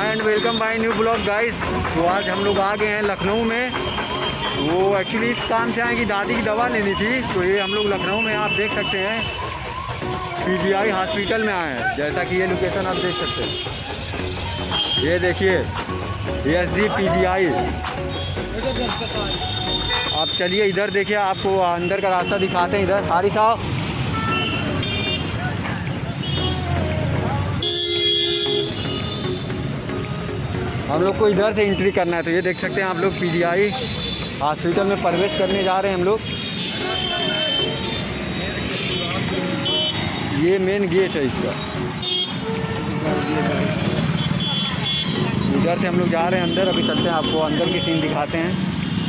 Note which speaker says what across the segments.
Speaker 1: And welcome by new blog guys. तो आज हम लोग आ गए हैं लखनऊ में। वो एक्चुअली इस काम से आए कि दादी की दवा लेनी थी, तो ये हम लोग लखनऊ में आप देख सकते हैं पीजीआई हॉस्पिटल में आए हैं। जैसा कि ये लोकेशन आप देख सकते हैं, ये देखिए एसजी पीजीआई। आप चलिए इधर देखिए, आपको अंदर का रास्ता दिखाते हैं। इधर हारी साहब, हम लोग को इधर से एंट्री करना है। तो ये देख सकते हैं आप लोग पीजीआई हॉस्पिटल में प्रवेश करने जा रहे हैं हम लोग। ये मेन गेट है इसका। इधर से हम लोग जा रहे हैं अंदर। अभी चलते हैं, आपको अंदर की सीन दिखाते हैं।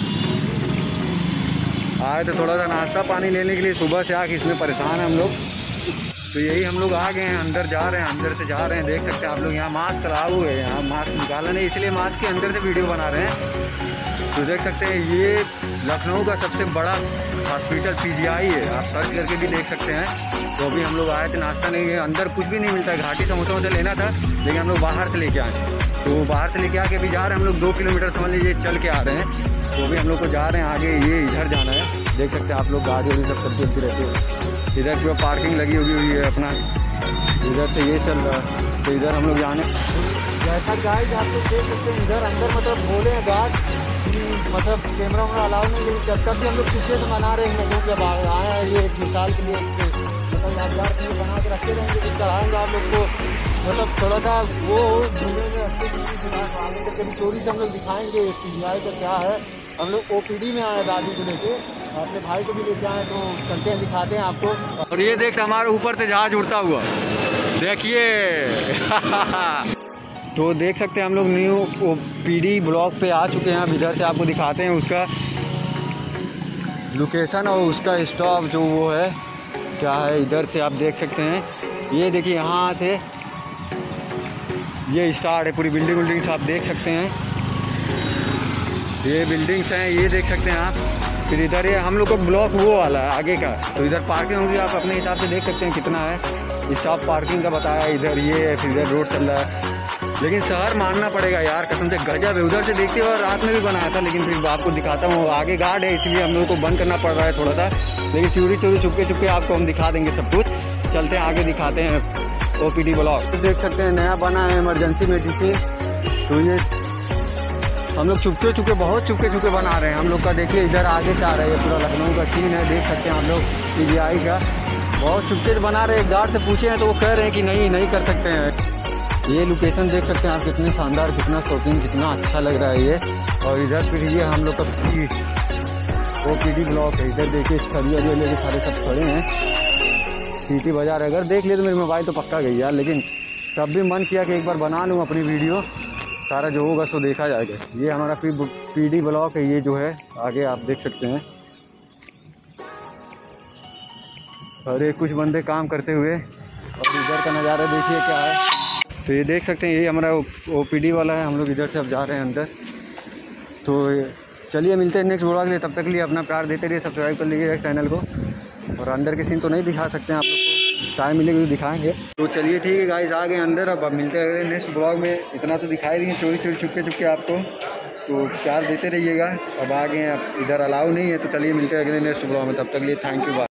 Speaker 1: आए तो थोड़ा सा नाश्ता पानी लेने के लिए, सुबह से आके इसमें परेशान हैं हम लोग। तो यही हम लोग आ गए हैं, अंदर जा रहे हैं। अंदर से जा रहे हैं, देख सकते हैं आप लोग। यहाँ मास्क लगाए हुए हैं, यहाँ मास्क निकाला नहीं, इसलिए मास्क के अंदर से वीडियो बना रहे हैं। तो देख सकते हैं ये लखनऊ का सबसे बड़ा हॉस्पिटल पीजीआई है। आप सर्च करके भी देख सकते हैं। तो अभी हम लोग आए थे, नाश्ता नहीं है, अंदर कुछ भी नहीं मिलता है। घाटी समोसा वोसा लेना था, लेकिन हम लोग बाहर से लेके आए। तो बाहर से लेके आके अभी जा रहे हैं हम लोग 2 किलोमीटर समझ लीजिए चल के आ रहे हैं। तो अभी हम लोग को जा रहे हैं आगे, ये इधर जाना है। देख सकते हैं आप लोग, गाड़ी वाड़ी सब चलती रहती है। इधर पूरा पार्किंग लगी हुई है अपना, इधर से ये चल रहा है। तो इधर हम लोग जाने, जैसा गाइस आप लोग देख सकते हैं इधर अंदर मतलब बोले हैं गार्ड कि मतलब कैमरा वैमरा अलाउ नहीं, लेकिन तब भी हम लोग पीछे से मना रहे हैं लोग। जब आए हैं ये एक मिसाल के लिए मतलब यादगार के लिए बना के रखे रहेंगे, तो चढ़ाएंगे आप लोग को। मतलब थोड़ा सा वो घूमने में अच्छे आगे तक कभी चोरी से हम लोग दिखाएंगे पीजीआई का क्या है। हम लोग ओपीडी में आए दादी को लेके, अपने भाई को भी लेके आए। तो चलते हैं, दिखाते हैं आपको। और ये देख हमारे ऊपर से जहाज उड़ता हुआ, देखिए। तो देख सकते हैं हम लोग न्यू ओपीडी ब्लॉक पे आ चुके हैं। अब इधर से आपको दिखाते हैं उसका लोकेशन और उसका स्टॉप जो वो है क्या है। इधर से आप देख सकते हैं, ये देखिए यहाँ से ये स्टार्ट है। पूरी बिल्डिंग विल्डिंग्स आप देख सकते हैं, ये बिल्डिंग्स हैं, ये देख सकते हैं आप। फिर इधर ये हम लोग का ब्लॉक वो वाला है आगे का। तो इधर पार्किंग होगी, आप अपने हिसाब से देख सकते हैं कितना है। स्टॉप पार्किंग का बताया इधर, ये है। फिर इधर रोड चल रहा है। लेकिन शहर मानना पड़ेगा यार, कसम से गजब है। उधर से देखते हुए रात में भी बनाया था, लेकिन फिर आपको दिखाता हूँ। आगे गार्ड है, इसलिए हम लोग को बंद करना पड़ रहा है थोड़ा सा। लेकिन चोरी चोरी चुपके चुपके आपको हम दिखा देंगे सब कुछ। चलते हैं आगे, दिखाते हैं ओपीडी ब्लॉक। देख सकते हैं नया बना है इमरजेंसी मेडिसिन। तो ये हम लोग चुपके चुपके, बहुत चुपके चुपके बना रहे हैं हम लोग का। देखिए इधर आगे से आ रहा है, ये पूरा लखनऊ का सीन है, देख सकते हैं आप लोग पीजीआई का। बहुत चुपके से बना रहे हैं। गार्ड से पूछे हैं तो वो कह रहे हैं कि नहीं कर सकते हैं। ये लोकेशन देख सकते हैं आप, कितने शानदार, कितना शॉपिंग, कितना अच्छा लग रहा है ये। और इधर फिर ये हम लोग का ओपीडी ब्लॉक है। इधर देखिए सरिया जो लेके सारे सब खड़े हैं। सीटी बाजार अगर देख लिए तो मेरी मोबाइल तो पक्का गई यार, लेकिन तब भी मन किया कि एक बार बना लूँ अपनी वीडियो। सारा जो होगा सो देखा जाएगा। ये हमारा पीडी ब्लॉक है, ये जो है आगे आप देख सकते हैं। और ये कुछ बंदे काम करते हुए, और इधर का नज़ारा देखिए क्या है। तो ये देख सकते हैं, ये हमारा ओपीडी वाला है। हम लोग इधर से अब जा रहे हैं अंदर। तो चलिए मिलते हैं नेक्स्ट ब्लॉग के लिए। तब तक के लिए अपना प्यार देते रहिए, सब्सक्राइब कर लीजिएगा चैनल को। और अंदर के सीन तो नहीं दिखा सकते हैं आप लोग को, टाइम मिलेगा तो दिखाएंगे। तो चलिए ठीक है गाइस, आ गए अंदर। अब मिलते हैं अगले नेक्स्ट ब्लॉग में। इतना तो दिखाई देंगे चोरी चोरी चुपके चुपके आपको, तो प्यार देते रहिएगा। अब आ गए हैं, अब इधर अलाउ नहीं है। तो चलिए मिलते हैं अगले नेक्स्ट ब्लॉग में, तब तक के लिए थैंक यू।